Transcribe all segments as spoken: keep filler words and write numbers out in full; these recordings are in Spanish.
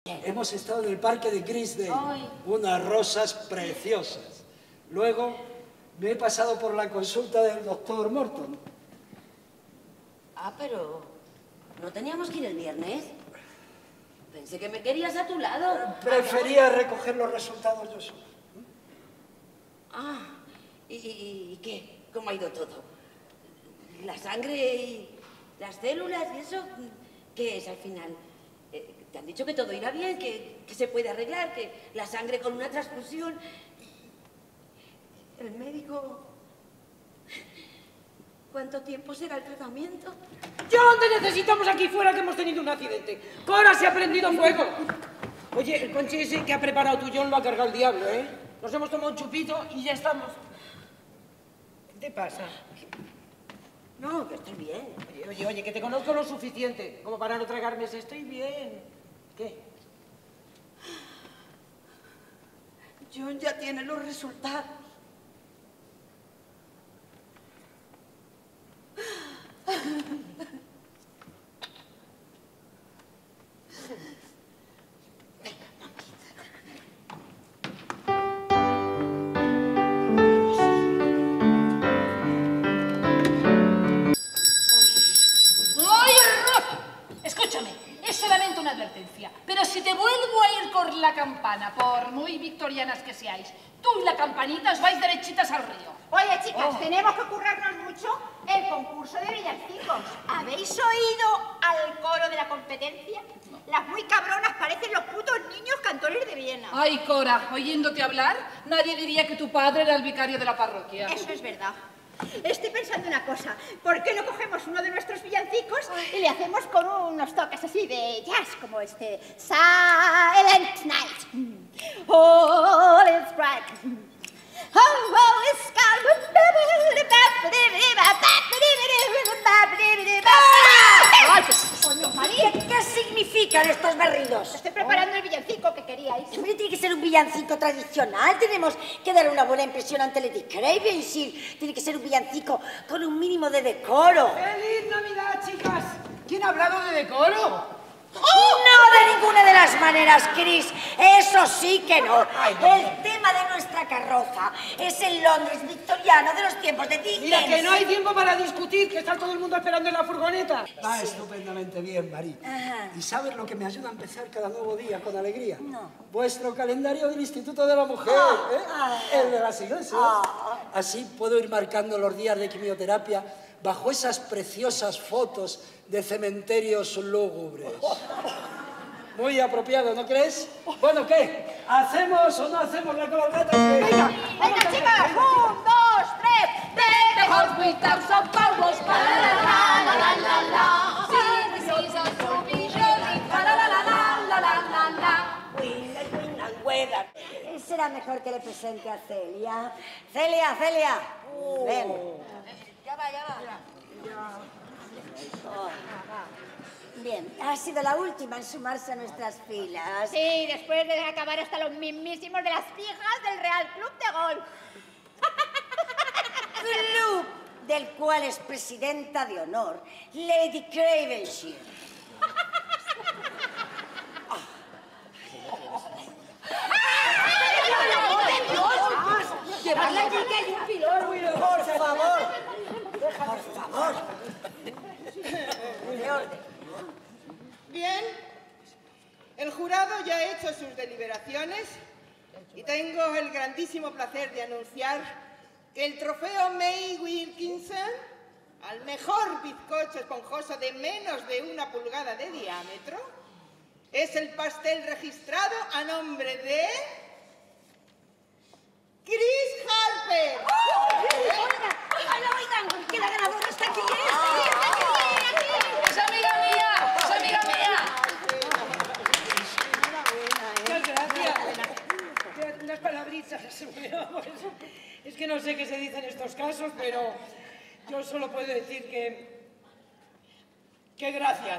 Hemos estado en el parque de Grisden, unas rosas preciosas. Luego me he pasado por la consulta del doctor Morton. Ah, pero ¿no teníamos que ir el viernes? Pensé que me querías a tu lado. Prefería recoger los resultados yo solo. Ah, ¿y, y, y qué? ¿Cómo ha ido todo? ¿La sangre y las células y eso? ¿Qué es al final? Eh, ¿Te han dicho que todo irá bien, que, que se puede arreglar, que la sangre con una transfusión? ¿El médico? ¿Cuánto tiempo será el tratamiento? ¡John, te necesitamos aquí fuera, que hemos tenido un accidente! ¡Cora, se ha prendido fuego! Oye, el ponche ese que ha preparado tu John lo ha cargado el diablo, ¿eh? Nos hemos tomado un chupito y ya estamos. ¿Qué te pasa? No, que estoy bien. Oye, oye, oye, que te conozco lo suficiente como para no tragarme ese. Estoy bien. ¿Qué? John ya tiene los resultados. Pero si te vuelvo a ir con la campana, por muy victorianas que seáis, tú y la campanita os vais derechitas al río. Oye, chicas, oh. tenemos que currarnos mucho el concurso de villancicos. ¿Habéis oído al coro de la competencia? No. Las muy cabronas parecen los putos niños cantores de Viena. Ay, Cora, oyéndote hablar, nadie diría que tu padre era el vicario de la parroquia. Eso es verdad. Estoy pensando una cosa, ¿por qué no cogemos uno de nuestros villancicos y le hacemos con unos toques así de jazz, como este Silent Night, All is bright, oh, all is calm. María, ¿qué significan estos berridos? Estoy preparando el villancico que queríais. Pero tiene que ser un villancico tradicional. Tenemos que dar una buena impresión ante Lady Cravenshire. Tiene que ser un villancico con un mínimo de decoro. ¡Feliz Navidad, chicas! ¿Quién ha hablado de decoro? ¡Oh! No de ninguna de las maneras, Chris. Eso sí que no. El tema de nuestra carroza es el Londres victoriano de los tiempos de Dickens. Mira, que no hay tiempo para discutir, que está todo el mundo esperando en la furgoneta. Va sí. estupendamente bien, Marí. ¿Y sabes lo que me ayuda a empezar cada nuevo día con alegría? No. Vuestro calendario del Instituto de la Mujer, ah, ¿eh? Ah, el de las iglesias. Ah, Así puedo ir marcando los días de quimioterapia bajo esas preciosas fotos de cementerios lúgubres. Muy apropiado, ¿no crees? Bueno, ¿qué? ¿Hacemos o no hacemos la cabalgata? Venga, venga, chicas. Un, dos, tres. Take the horse without some powers. La la la la la la. See the seasons to be surely. La la la la la la la la. Win and win and weather. Será mejor que le presente a Celia. Celia, Celia. Oh. Ven. Ya va, ya va. Ya. Oh. Bien, ha sido la última en sumarse a nuestras filas. Sí, después de acabar hasta los mismísimos de las fijas del Real Club de Golf. Club del cual es presidenta de honor Lady Cravenshire. ¡Llevarla aquí, que hay un pilón! Por favor, por favor. De orden. Bien, el jurado ya ha hecho sus deliberaciones y tengo el grandísimo placer de anunciar que el trofeo May Wilkinson al mejor bizcocho esponjoso de menos de una pulgada de diámetro es el pastel registrado a nombre de Chris Harper. ¡Oigan, oigan! ¡Que la ganadora está aquí! ¡Es amiga mía! ¡Es amiga mía! Muchas gracias. Unas palabritas. Es que no sé qué se dice en estos casos, pero yo solo puedo decir que... que gracias.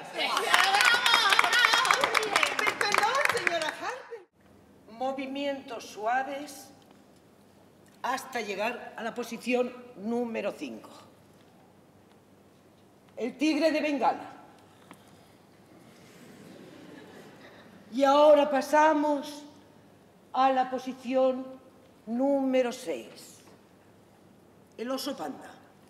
Perdón, señora Harper. Movimientos suaves hasta llegar a la posición número cinco. El tigre de Bengala. Y ahora pasamos a la posición número seis. El oso panda.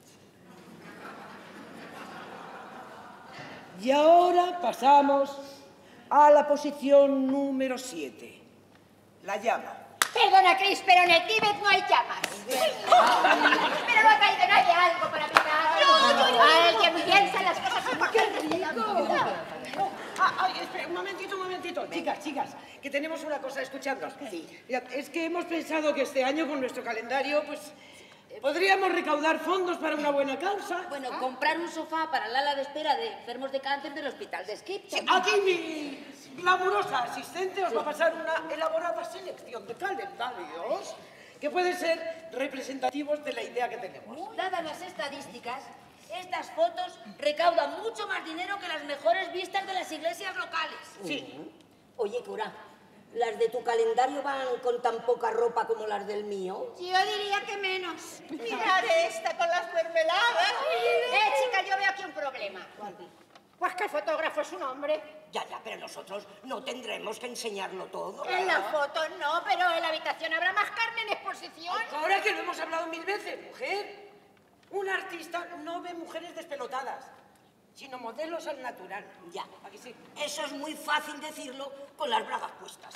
Y ahora pasamos a la posición número siete. La llama. Perdona, Chris, pero en el Tíbet no hay llamas. Pero no ha caído nadie algo para picar. No, no, alguien piensa en las cosas importantes. Ah, ay, espera, un momentito, un momentito. Chicas, chicas, que tenemos una cosa, escuchadnos. Sí. Mira, es que hemos pensado que este año con nuestro calendario, pues, podríamos recaudar fondos para una buena causa. Bueno, comprar un sofá para la ala de espera de enfermos de cáncer del hospital de Skipton. Sí, aquí mi glamurosa asistente os va a pasar una elaborada selección de calendarios que pueden ser representativos de la idea que tenemos. Dadas las estadísticas, estas fotos recaudan mucho más dinero que las mejores vistas de las iglesias locales. Sí. Oye, cura, ¿las de tu calendario van con tan poca ropa como las del mío? Yo diría que menos. Mirad esta con las mermeladas. Eh, chica, yo veo aquí un problema. Pues que el fotógrafo es un hombre. Ya, ya, pero nosotros no tendremos que enseñarlo todo. En la foto no, pero en la habitación habrá más carne en exposición. Ahora que lo hemos hablado mil veces, mujer. Un artista no ve mujeres despelotadas, sino modelos al natural. Ya. Aquí sí. Eso es muy fácil decirlo con las bragas puestas.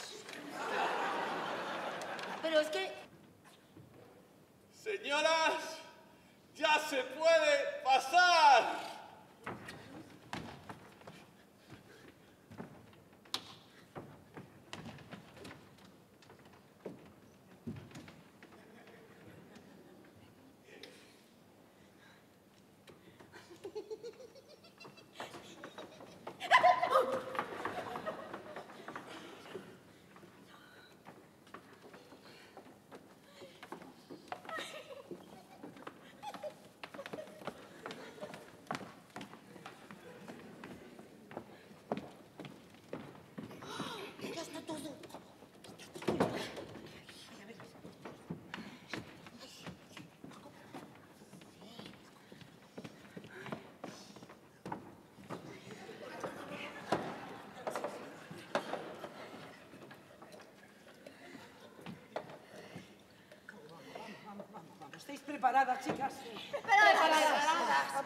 Pero es que... Señoras, ya se puede pasar. ¿Estáis preparadas, chicas? Preparadas.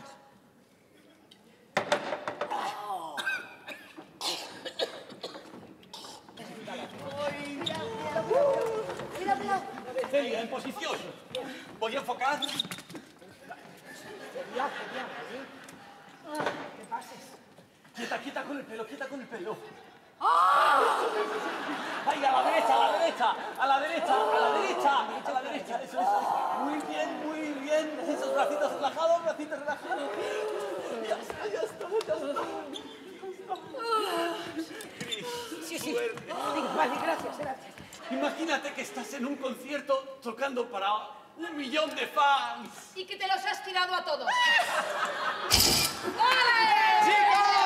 Celia, en posición. Voy a enfocar. ¿Qué pases? Quieta, quieta con el pelo, quieta con el pelo. ¡Ay, a la derecha, a la derecha! ¡A la derecha, a la derecha! ¡A la derecha! Eso es. Muy bien, muy bien. Esos bracitos relajados, bracitos relajados. Ya está, ya está, ya está. Sí, sí. Vale, gracias, gracias. Imagínate que estás en un concierto tocando para un millón de fans. Y que te los has tirado a todos. ¡Chicos!